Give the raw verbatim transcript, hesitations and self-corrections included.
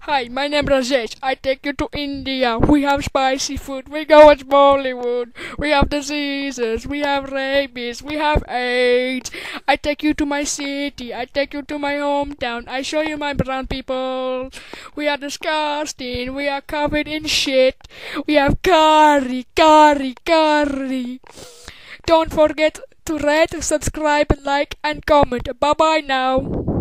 Hi, my name is Rajesh. I take you to India. We have spicy food. We go watch Bollywood. We have diseases. We have rabies. We have AIDS. I take you to my city. I take you to my hometown. I show you my brown people. We are disgusting. We are covered in shit. We have curry, curry, curry. Don't forget to rate, subscribe, like, and comment. Bye bye now.